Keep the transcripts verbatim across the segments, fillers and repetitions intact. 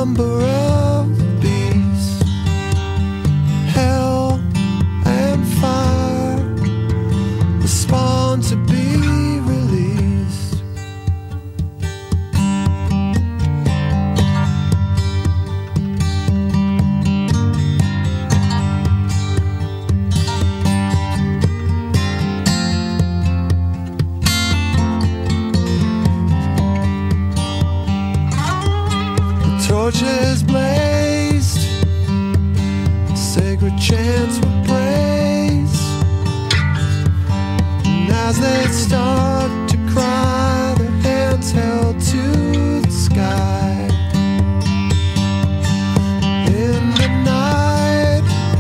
number of beasts, hell and fire respond to be released. Torches blazed, sacred chants were praised, and as they start to cry, their hands held to the sky. In the night,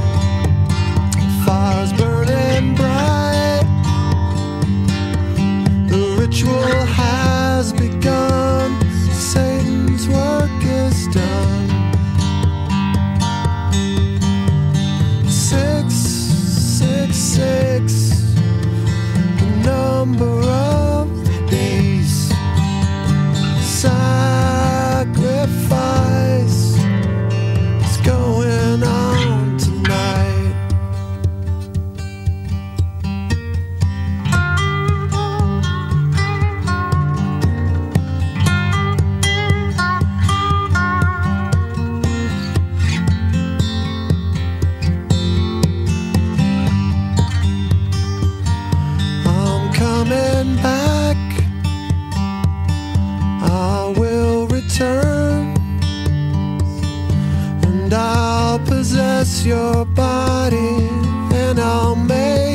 fires burning bright, the ritual has begun. Satan's work is done. Six, six, six, the number of beasts. Sacrifice is going on tonight. Coming back, I will return, and I'll possess your body, and I'll make